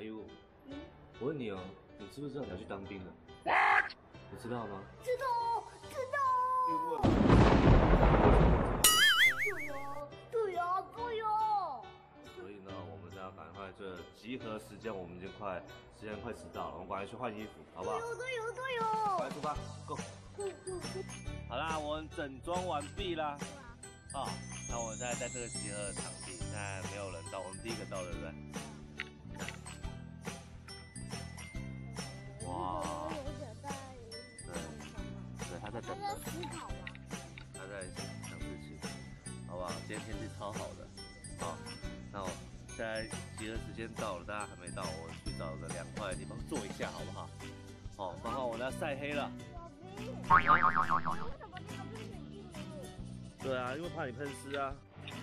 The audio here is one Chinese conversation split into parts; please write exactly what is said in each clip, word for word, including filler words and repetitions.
呦，嗯，我问你哦，你知不知道你要去当兵了？你知道吗？ 知道哦，知道哦。对呀，对呀，对呀。 所以呢，我们要赶快这集合时间，我们已经快时间快迟到了，我们赶快去换衣服，好不好？ 对哟，对哟，对哟。 快出发 ，Go！ 好啦，我们整装完毕啦。啊，那我们现在在这个集合的场地，现在没有人到，我们第一个到，对不对？哇！对，对，他在等着。 思考嘛。 他在想事情，好不好？今天天气超好的，好，那我现在集合时间到了，大家还没到，我去找个凉快的地方坐一下，好不好？哦，刚好我那晒黑了。为什么你要喷水印呢？对啊，因为怕你喷湿啊。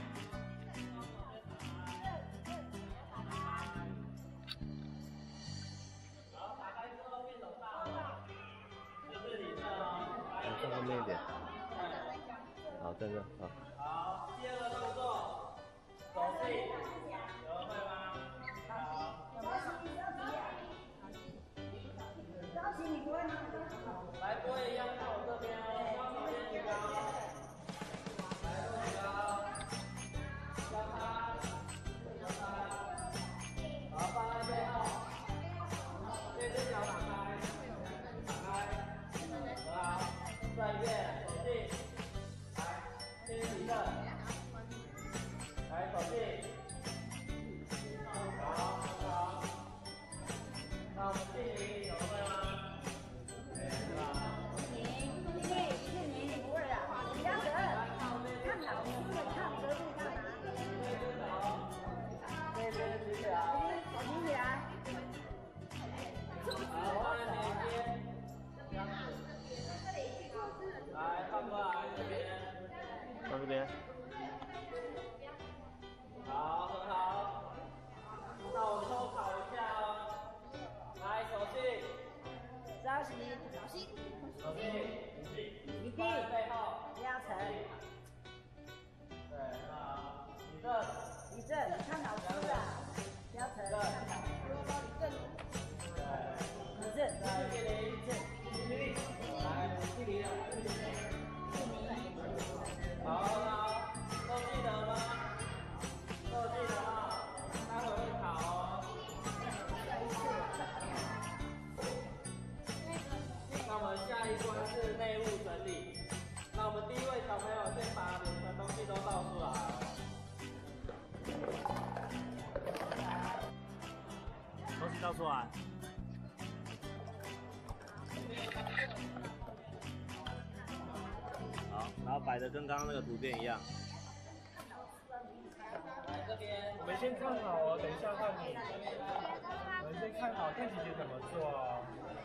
放后面一点。好，站这，好。 好，第二个动作，手势，有人会吗？好。 高兴，你不会吗？ 来，波一样看我这边哦，双手先举高，来，举高，交叉，交叉，好，放在背后，这只脚打开，打开，很好，再一遍，手劲，来，先起正，来，手劲，好，很好，那我们敬礼，有人会吗？来，放过来这边， 放这边。 好，很好。那我抽考一下哦。来，手劲， 稍息，小心， 手劲， 一定放在背后， 压沉， 对，那你这， 一正，看老师啊，压沉，看老师， 对， 一正， 再敬礼， 一正， 来，敬礼，好，好，都记得吗？都记得哈，待会会考哦。那我们下一关是内务整理。那我们第一位小朋友先把你们的东西都倒出来。 东西倒出来。好，然后摆的跟刚刚那个图片一样。 来这边， 我们先看好哦，等一下换你。我们先看好看姐姐怎么做哦。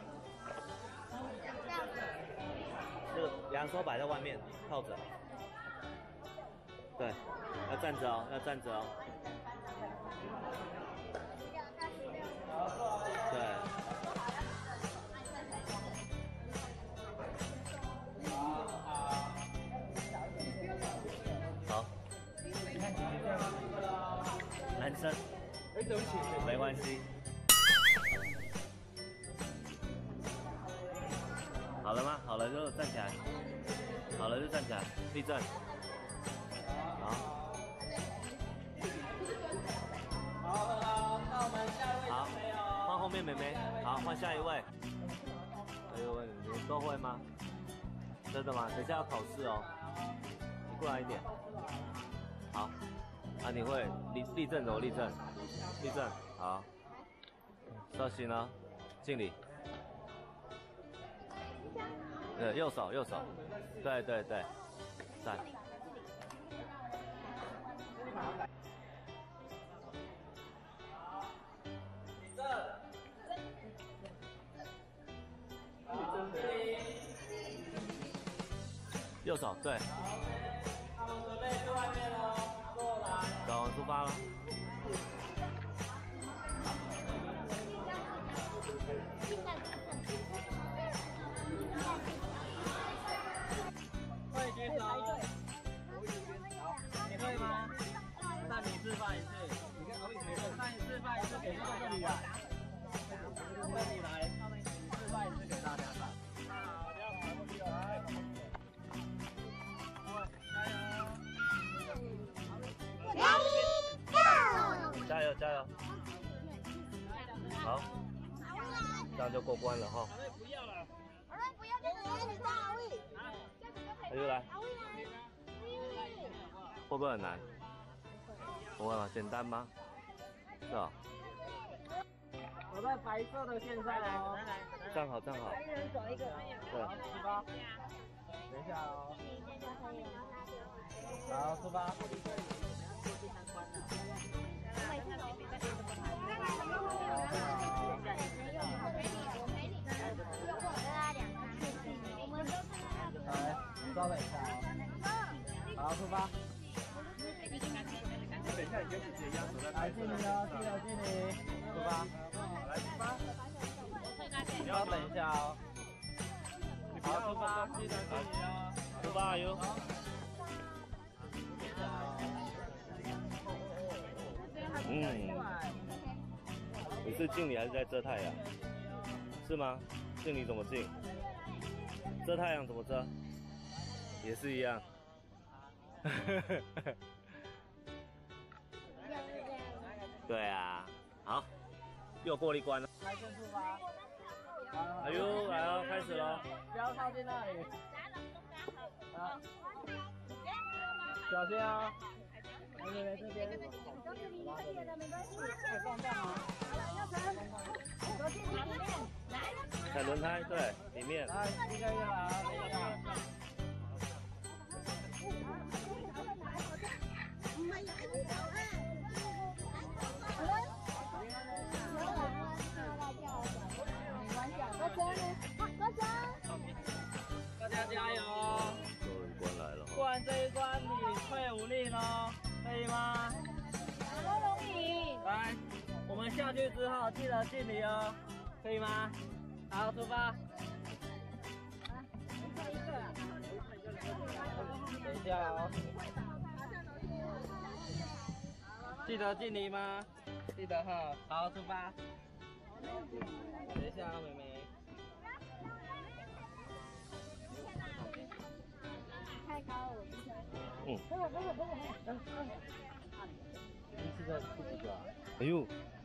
这个两手摆在外面，靠着。对，要站着哦，要站着哦。对。好。 看姐姐这样子。 男生。 哎，对不起， 没关系。好了吗？好了就站起来。好了就站起来，立正。好。 好，很好，那我们下一位小朋友。 好，换后面妹妹。好，换下一位。下一位，你们都会吗？真的吗？等一下要考试哦。你过来一点。好。啊，你会立立正哦，立正，立正。好。稍息呢，敬礼。对，右手，右手，对对对，站。 这，好， 右手，对。 好，我们准备去外面喽，过来。 走，出发了。 会举手。你会吗？那你示范一次。那你示范一次，给到这里啊。 了。好，这样就过关了哈。 不要了。 不要这个，你大卫。 阿优来。会不会很难？不会吗？简单吗？是啊。 走在白色的线上哦。 站好，站好。 一人走一个。 好，出发。等一下哦。好，出发。来，稍等一下哦。好，出发。 等一下，你跟姐姐一样走在来，敬礼哦，记得敬礼。出发。 来出发。 你要等一下哦。好，出发，记得敬礼哦。 出发，阿优。嗯，你是敬礼还是在遮太阳？是吗？敬礼怎么敬？遮太阳怎么遮？也是一样。对啊，好，又过了一关了。 来，先出发。 哎呦，来了，开始了。 不要靠近那里。好，小心啊！来这边，这边。可以放大吗？ 踩轮胎，对，里面。 来，一个一个来啊，一个一个。大家加油！ 终于关来了。 过完这一关，你退伍令哦，可以吗？ 不容易。 来，我们下去之后记得敬礼哦，可以吗？好，出发。等一下哦。记得敬礼吗？记得哈。好，出发。等一下啊，妹妹。 太高了，我不行。 嗯。 等会，等会，等会。嗯嗯。 第一次在第几个啊？ 哎呦，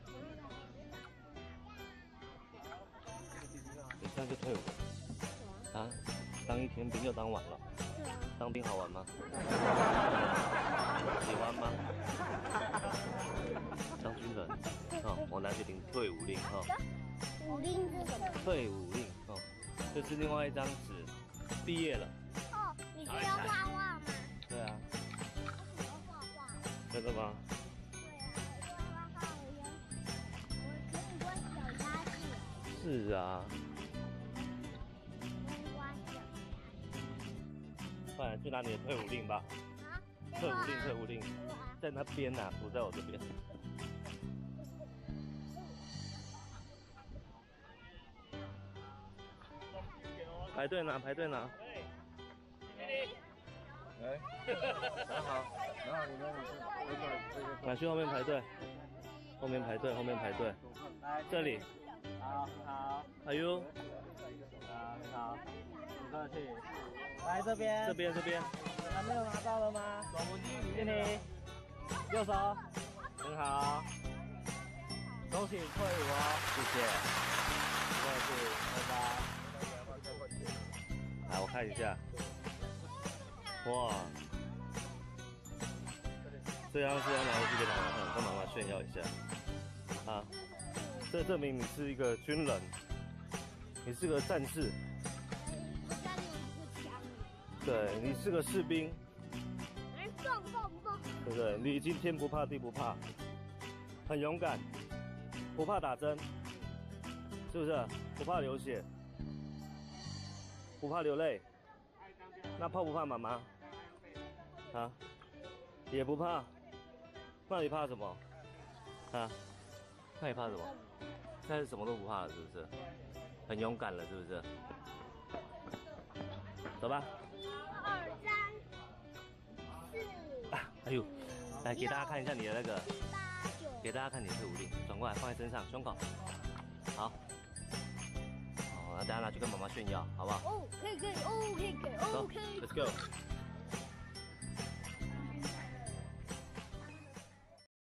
你这样就退伍了啊？当一天兵就当完了。当兵好玩吗？喜欢吗？当军人，哦，我拿去领退伍令哈。 武令是什么？ 退伍令哦，就是另外一张纸，毕业了。 哦，你是要画画吗？ 对啊。 我喜欢画画。 真的吗？ 对啊，我画画我要，我可以关小鸭子。 是啊。 关小鸭子。 快去拿你的退伍令吧。 啊？ 退伍令，退伍令，在那边呐、啊，不在我这边。排队拿，排队拿。 来，拿好，拿好你们这个这个。 来去后面排队，后面排队，后面排队。 来， 这里。 好，好。 哎呦。 啊，你好，不客气。来这边。 这边，这边。 还没有拿到了吗？敬礼。右手。很好。恭喜退伍哦！ 谢谢。 不客气，拜拜。 来，我看一下。哇，这张是要拿回去给妈妈看，跟妈妈炫耀一下。啊，这证明你是一个军人，你是个战士。 我家里有一个枪。 对，你是个士兵。 来，蹦蹦蹦。 对不对？你已经天不怕地不怕，很勇敢，不怕打针，是不是？不怕流血，不怕流泪。那怕不怕妈妈？啊，也不怕。那你怕什么？啊？那你怕什么？现在什么都不怕了，是不是？很勇敢了，是不是？走吧。 一二三四。 啊，哎呦，来给大家看一下你的那个， 七八九。 给大家看你的退伍令，转过来放在身上，胸口。好。好，那大家拿去跟妈妈炫耀，好不好？ 哦，可以可以，哦可以可以， 走 OK。 ，Let's go。